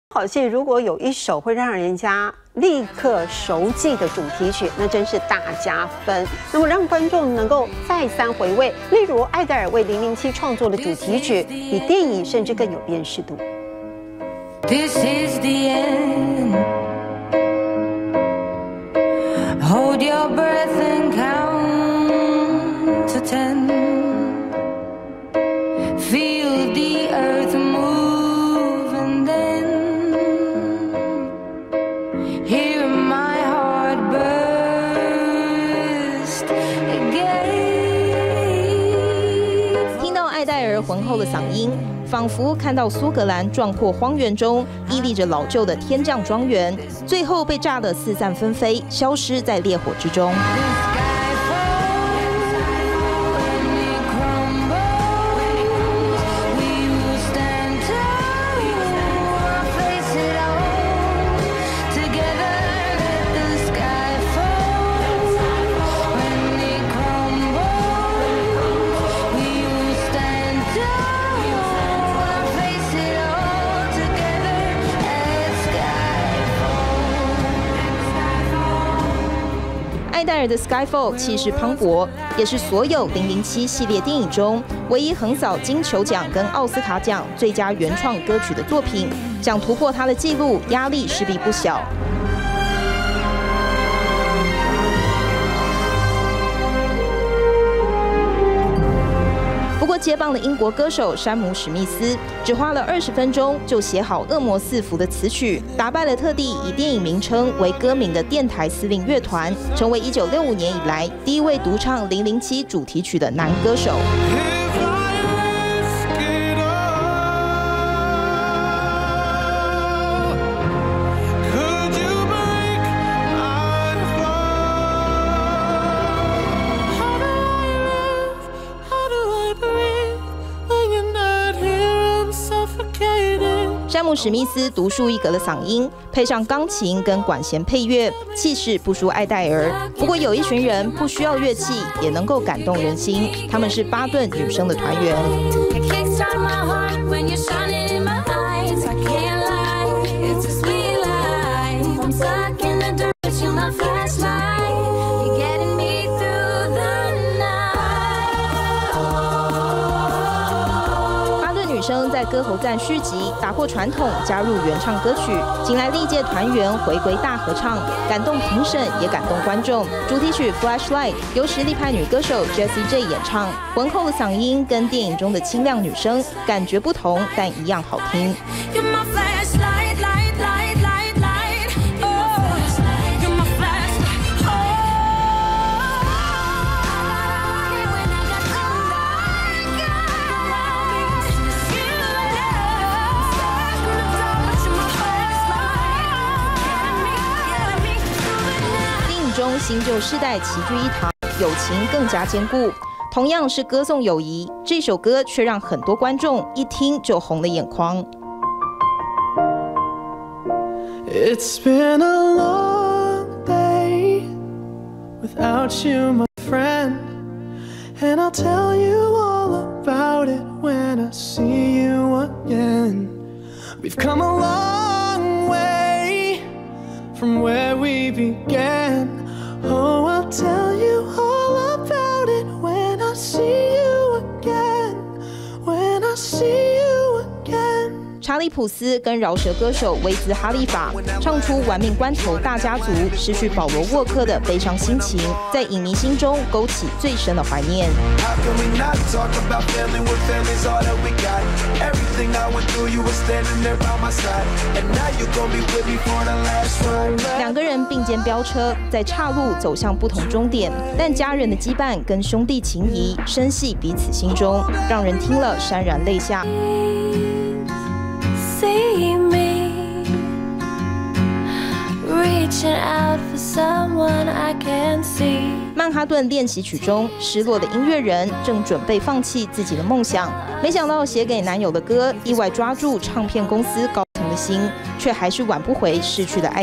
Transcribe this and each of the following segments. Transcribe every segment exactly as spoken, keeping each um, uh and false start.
好戏如果有一首会让人家立刻熟记的主题曲，那真是大加分。那么让观众能够再三回味，例如艾黛尔为零零七创作的主题曲，比电影甚至更有辨识度。This is the end. Hold your breath and count to ten. Feel the earth move and then hear my heart burst again. 听到艾黛尔浑厚的嗓音，仿佛看到苏格兰壮阔荒原中屹立着老旧的天降庄园，最后被炸得四散纷飞，消失在烈火之中。艾黛尔的《Skyfall》气势磅礴，也是所有零零七系列电影中唯一横扫金球奖跟奥斯卡奖最佳原创歌曲的作品。想突破它的纪录，压力势必不小。不过，接棒的英国歌手山姆·史密斯只花了二十分钟就写好《恶魔四伏》的词曲，打败了特地以电影名称为歌名的电台司令乐团，成为一九六五年以来第一位独唱《零零七》主题曲的男歌手。山姆·史密斯独树一格的嗓音，配上钢琴跟管弦配乐，气势不输艾黛尔。不过有一群人不需要乐器也能够感动人心，他们是巴顿女生的团员。女生在歌喉战续集打破传统，加入原唱歌曲，请来历届团员回归大合唱，感动评审也感动观众。主题曲《Flashlight》由实力派女歌手 Jessie J 演唱，浑厚的嗓音跟电影中的清亮女声感觉不同，但一样好听。中新旧世代齐聚一堂，友情更加坚固。同样是歌颂友谊，这首歌却让很多观众一听就红了眼眶。It's been a long day without you, my friend, and I'll tell you all about it when I see you again. We've come a long way from where we began.Oh, I'll tell you all about it when I see you again. When I see you again. 查理·普斯跟饶舌歌手威兹·哈利法唱出玩命关头大家族失去保罗·沃克的悲伤心情，在影迷心中勾起最深的怀念。两个人并肩飙车，在岔路走向不同终点，但家人的羁绊跟兄弟情谊深系彼此心中，让人听了潸然泪下。See me reaching out for someone I can't see. 曼哈顿练习曲中，失落的音乐人正准备放弃自己的梦想，没想到写给男友的歌意外抓住唱片公司高层的心，却还是挽不回逝去的爱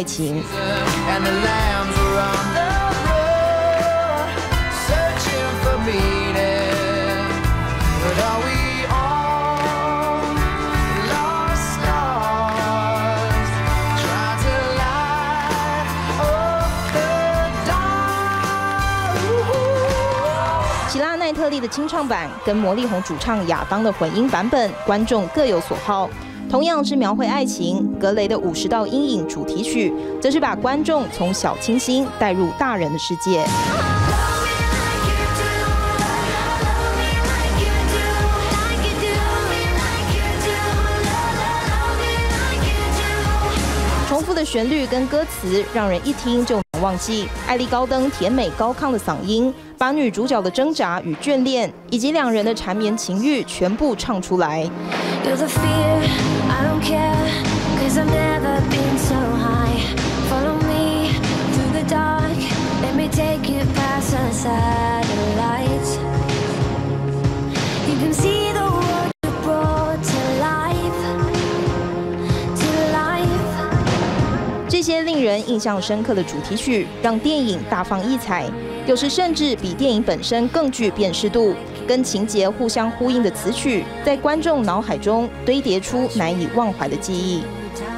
情。Are we all lost stars? 特利的清唱版跟魔力红主唱亚当的混音版本，观众各有所好。同样是描绘爱情，格雷的《五十道阴影》主题曲，则是把观众从小清新带入大人的世界。重复的旋律跟歌词，让人一听就难忘记。艾莉高登甜美高亢的嗓音，把女主角的挣扎与眷恋，以及两人的缠绵情欲全部唱出来。You're the fear, I don't care, 'cause I've never been so high. Follow me through the dark, let me take you past the satellites. You can see the world you brought to life, to life. 这些令人印象深刻的主题曲，让电影大放异彩，有时甚至比电影本身更具辨识度。跟情节互相呼应的词曲，在观众脑海中堆叠出难以忘怀的记忆。